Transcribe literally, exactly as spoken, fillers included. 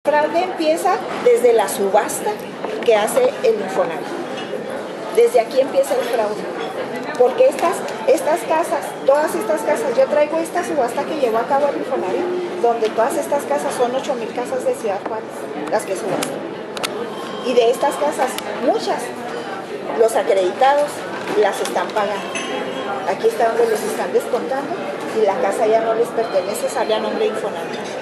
fraude empieza desde la subasta que hace el Infonavit. Desde aquí empieza el fraude. Porque estas, estas casas, todas estas casas, yo traigo esta subasta que llevó a cabo el Infonavit, donde todas estas casas son ocho mil casas de Ciudad Juárez, las que subastan. Y de estas casas, muchas, los acreditados las están pagando. Aquí está donde les están descontando y la casa ya no les pertenece, sale a nombre de Infonavit.